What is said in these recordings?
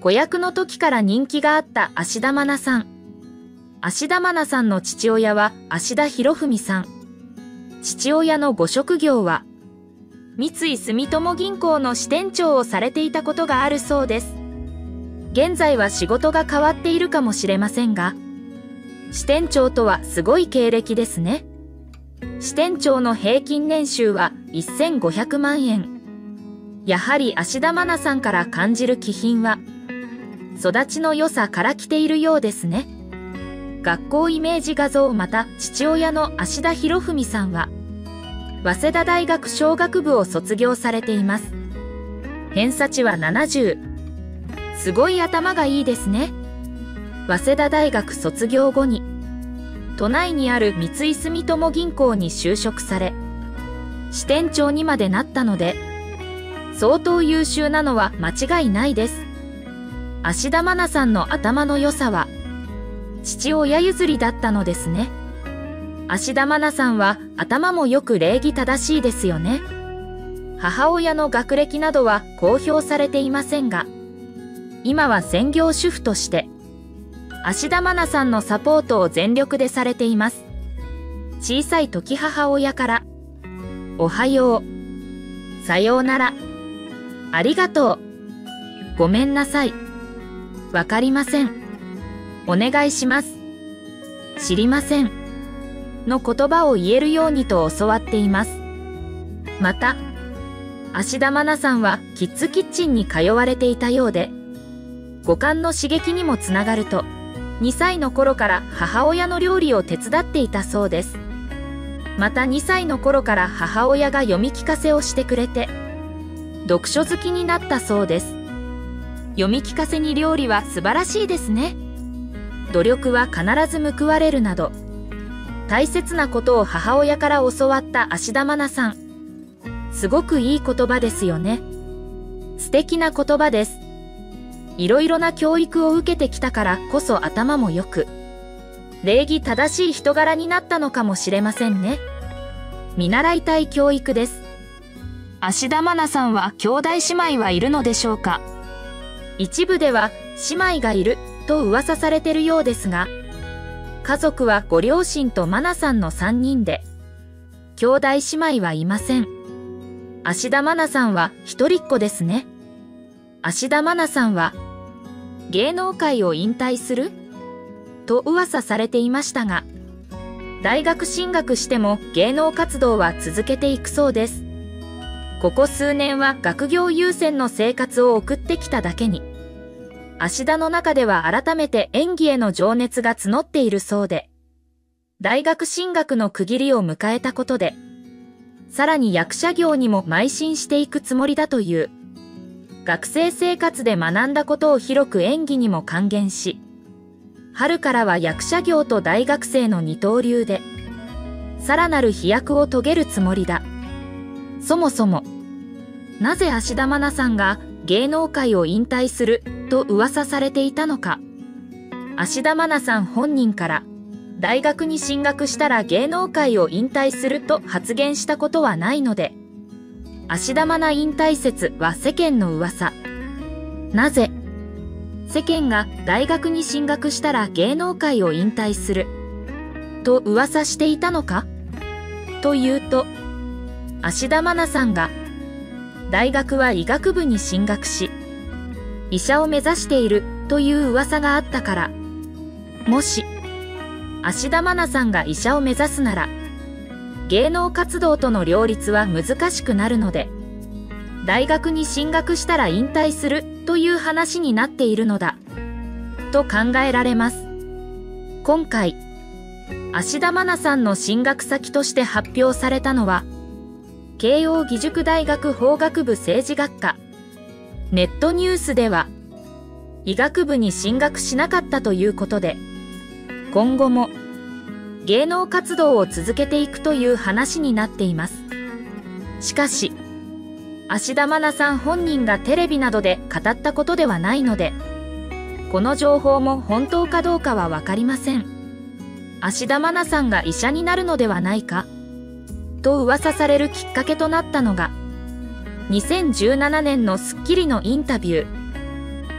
子役の時から人気があった芦田愛菜さん。芦田愛菜さんの父親は芦田博文さん。父親のご職業は、三井住友銀行の支店長をされていたことがあるそうです。現在は仕事が変わっているかもしれませんが、支店長とはすごい経歴ですね。支店長の平均年収は1500万円。やはり芦田愛菜さんから感じる気品は、育ちの良さから来ているようですね。学校イメージ画像。また父親の芦田博文さんは、早稲田大学商学部を卒業されています。偏差値は70。すごい頭がいいですね。早稲田大学卒業後に、都内にある三井住友銀行に就職され、支店長にまでなったので、相当優秀なのは間違いないです。芦田愛菜さんの頭の良さは、父親譲りだったのですね。芦田愛菜さんは頭もよく礼儀正しいですよね。母親の学歴などは公表されていませんが、今は専業主婦として、芦田愛菜さんのサポートを全力でされています。小さい時母親から、おはよう、さようなら、ありがとう、ごめんなさい、わかりません、お願いします、知りません、の言葉を言えるようにと教わっています。また、芦田愛菜さんはキッズキッチンに通われていたようで、五感の刺激にもつながると、2歳の頃から母親の料理を手伝っていたそうです。また2歳の頃から母親が読み聞かせをしてくれて、読書好きになったそうです。読み聞かせに料理は素晴らしいですね。努力は必ず報われるなど、大切なことを母親から教わった芦田愛菜さん。すごくいい言葉ですよね。素敵な言葉です。いろいろな教育を受けてきたからこそ頭も良く、礼儀正しい人柄になったのかもしれませんね。見習いたい教育です。芦田愛菜さんは兄弟姉妹はいるのでしょうか。一部では姉妹がいると噂されているようですが、家族はご両親と愛菜さんの3人で、兄弟姉妹はいません。芦田愛菜さんは一人っ子ですね。芦田愛菜さんは、芸能界を引退すると噂されていましたが、大学進学しても芸能活動は続けていくそうです。ここ数年は学業優先の生活を送ってきただけに、芦田の中では改めて演技への情熱が募っているそうで、大学進学の区切りを迎えたことで、さらに役者業にも邁進していくつもりだという。学生生活で学んだことを広く演技にも還元し、春からは役者業と大学生の二刀流で、さらなる飛躍を遂げるつもりだ。そもそも、なぜ芦田愛菜さんが芸能界を引退すると噂されていたのか。芦田愛菜さん本人から、大学に進学したら芸能界を引退すると発言したことはないので、芦田愛菜引退説は世間の噂。なぜ世間が大学に進学したら芸能界を引退すると噂していたのかというと、芦田愛菜さんが大学は医学部に進学し、医者を目指しているという噂があったから、もし芦田愛菜さんが医者を目指すなら、芸能活動との両立は難しくなるので、大学に進学したら引退するという話になっているのだ、と考えられます。今回、芦田愛菜さんの進学先として発表されたのは、慶應義塾大学法学部政治学科。ネットニュースでは、医学部に進学しなかったということで、今後も芸能活動を続けていくという話になっています。しかし、芦田愛菜さん本人がテレビなどで語ったことではないので、この情報も本当かどうかはわかりません。芦田愛菜さんが医者になるのではないかと噂されるきっかけとなったのが、2017年のスッキリのインタビュー。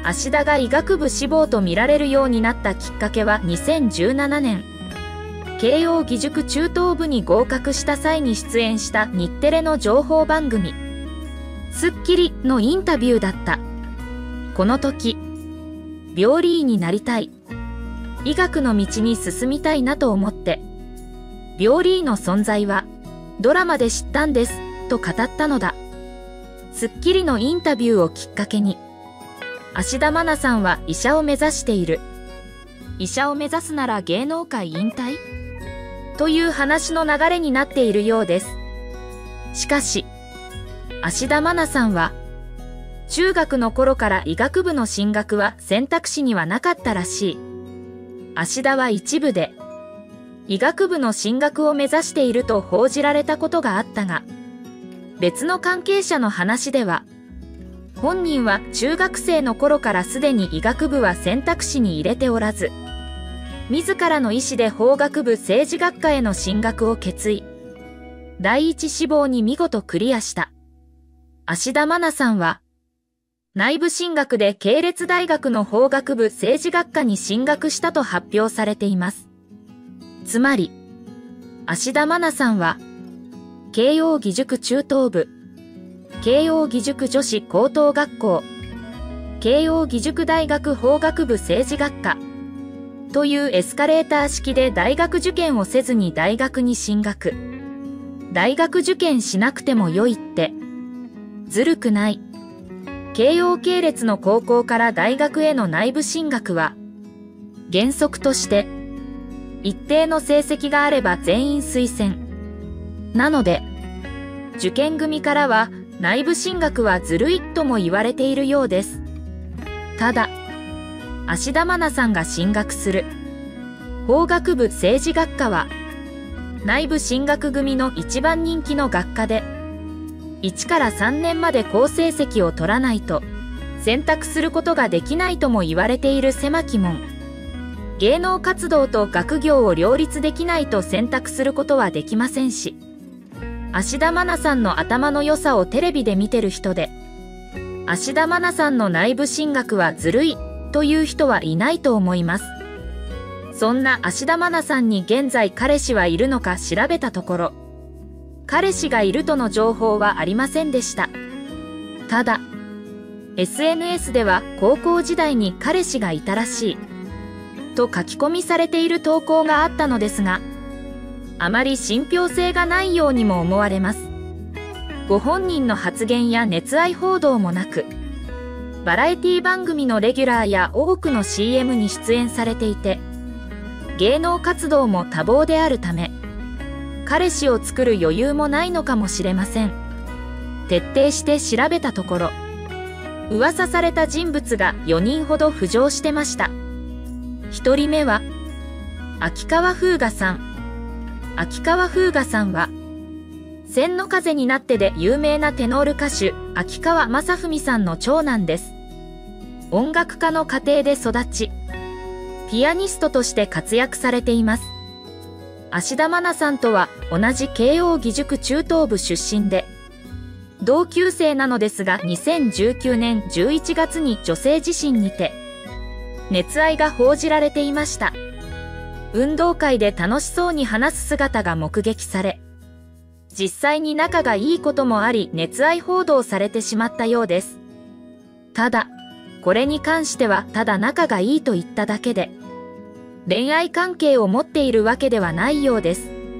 芦田が医学部志望と見られるようになったきっかけは2017年、慶応義塾中等部に合格した際に出演した日テレの情報番組、スッキリのインタビューだった。この時、病理医になりたい、医学の道に進みたいなと思って、病理医の存在はドラマで知ったんです、と語ったのだ。スッキリのインタビューをきっかけに、芦田愛菜さんは医者を目指している。医者を目指すなら芸能界引退？という話の流れになっているようです。しかし、芦田愛菜さんは、中学の頃から医学部の進学は選択肢にはなかったらしい。芦田は一部で、医学部の進学を目指していると報じられたことがあったが、別の関係者の話では、本人は中学生の頃からすでに医学部は選択肢に入れておらず、自らの意思で法学部政治学科への進学を決意。第一志望に見事クリアした。芦田愛菜さんは、内部進学で系列大学の法学部政治学科に進学したと発表されています。つまり、芦田愛菜さんは、慶応義塾中等部、慶応義塾女子高等学校、慶応義塾大学法学部政治学科というエスカレーター式で大学受験をせずに大学に進学。大学受験しなくてもよいって、ずるくない。慶応系列の高校から大学への内部進学は、原則として、一定の成績があれば全員推薦。なので、受験組からは内部進学はずるいとも言われているようです。ただ、芦田愛菜さんが進学する法学部政治学科は、内部進学組の一番人気の学科で、1から3年まで好成績を取らないと選択することができないとも言われている狭き門。芸能活動と学業を両立できないと選択することはできませんし、芦田愛菜さんの頭の良さをテレビで見てる人で、芦田愛菜さんの内部進学はずるいという人はいないと思います。そんな芦田愛菜さんに現在彼氏はいるのか調べたところ、彼氏がいるとの情報はありませんでした。ただ、SNS では高校時代に彼氏がいたらしいと書き込みされている投稿があったのですが、あまり信憑性がないようにも思われます。ご本人の発言や熱愛報道もなく、バラエティ番組のレギュラーや多くの CM に出演されていて、芸能活動も多忙であるため、彼氏を作る余裕もないのかもしれません。徹底して調べたところ、噂された人物が4人ほど浮上してました。1人目は、秋川風雅さん。秋川風雅さんは、千の風になってで有名なテノール歌手、秋川雅史さんの長男です。音楽家の家庭で育ち、ピアニストとして活躍されています。芦田愛菜さんとは同じ慶応義塾中等部出身で、同級生なのですが2019年11月に女性自身にて、熱愛が報じられていました。運動会で楽しそうに話す姿が目撃され、実際に仲がいいこともあり熱愛報道されてしまったようです。ただ、これに関してはただ仲がいいと言っただけで、恋愛関係を持っているわけではないようです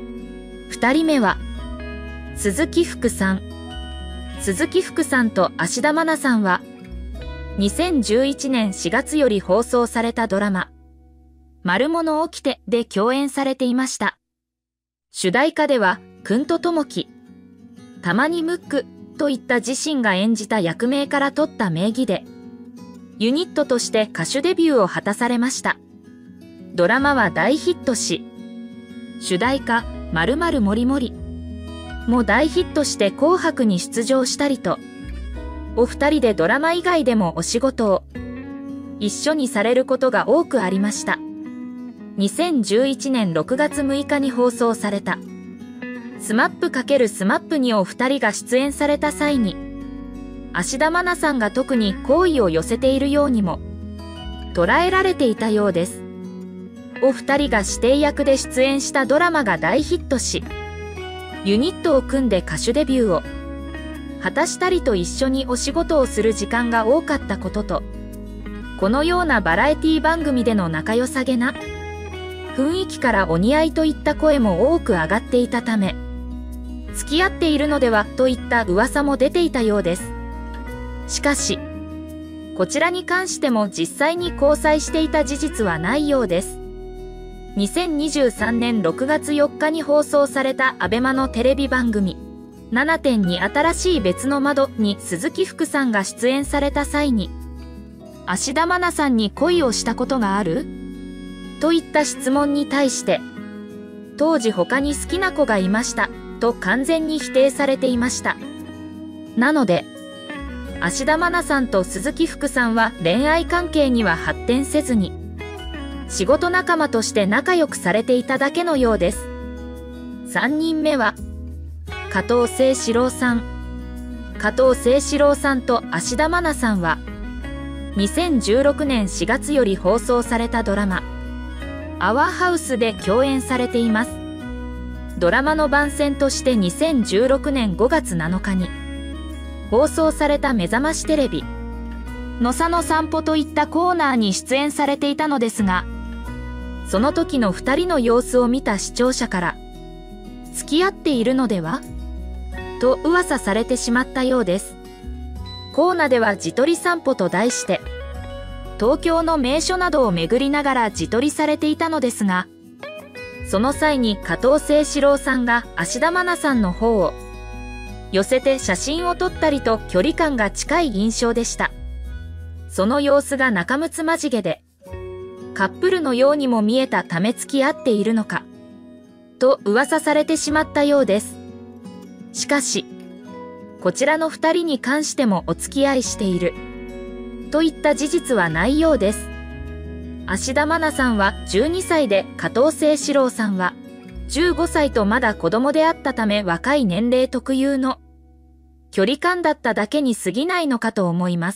。2人目は、鈴木福さん。鈴木福さんと芦田愛菜さんは、2011年4月より放送されたドラマ、マルモの起きてで共演されていました。主題歌では、くんとともき、たまにムックといった自身が演じた役名から取った名義で、ユニットとして歌手デビューを果たされました。ドラマは大ヒットし、主題歌、まるまるもりもりも大ヒットして紅白に出場したりと、お二人でドラマ以外でもお仕事を一緒にされることが多くありました。2011年6月6日に放送されたSMAP×SMAPにお二人が出演された際に、 芦田愛菜さんが特に好意を寄せているようにも捉えられていたようです。お二人が指定役で出演したドラマが大ヒットし、ユニットを組んで歌手デビューを果たしたりと一緒にお仕事をする時間が多かったことと、このようなバラエティ番組での仲良さげな雰囲気からお似合いといった声も多く上がっていたため、付き合っているのではといった噂も出ていたようです。しかし、こちらに関しても実際に交際していた事実はないようです。2023年6月4日に放送されたアベマのテレビ番組 7.2 新しい別の窓に鈴木福さんが出演された際に、芦田愛菜さんに恋をしたことがあるといった質問に対して、当時他に好きな子がいましたと完全に否定されていました。なので、芦田愛菜さんと鈴木福さんは恋愛関係には発展せずに、仕事仲間として仲良くされていただけのようです。3人目は、加藤清史郎さん。加藤清史郎さんと芦田愛菜さんは、2016年4月より放送されたドラマ、アワーハウスで共演されています。ドラマの番宣として2016年5月7日に、放送された目覚ましテレビ、野佐の散歩といったコーナーに出演されていたのですが、その時の2人の様子を見た視聴者から、付き合っているのではと噂されてしまったようです。コーナでは自撮り散歩と題して、東京の名所などを巡りながら自撮りされていたのですが、その際に加藤清史郎さんが芦田愛菜さんの方を寄せて写真を撮ったりと距離感が近い印象でした。その様子が仲睦まじげで、カップルのようにも見えたため付き合っているのか、と噂されてしまったようです。しかし、こちらの2人に関してもお付き合いしている、といった事実はないようです。芦田愛菜さんは12歳で加藤清史郎さんは15歳とまだ子供であったため若い年齢特有の距離感だっただけに過ぎないのかと思います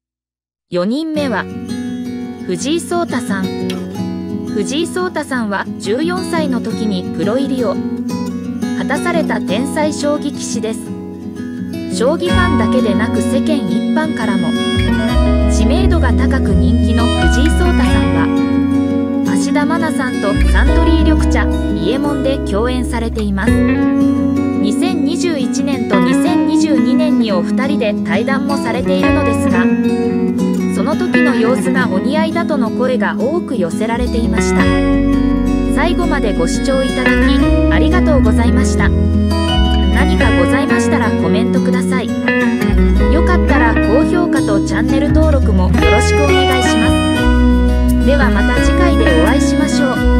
。4人目は藤井聡太さん。藤井聡太さんは14歳の時にプロ入りを果たされた天才将棋棋士です。将棋ファンだけでなく世間一般からも知名度が高く人気の藤井聡太さんは、芦田愛菜さんとサントリー緑茶伊右衛門で共演されています。2021年と2022年にお二人で対談もされているのですが、その時の様子がお似合いだとの声が多く寄せられていました。最後までご視聴いただきありがとうございました。何かございましたらコメントください。よかったら高評価とチャンネル登録もよろしくお願いします。ではまた次回でお会いしましょう。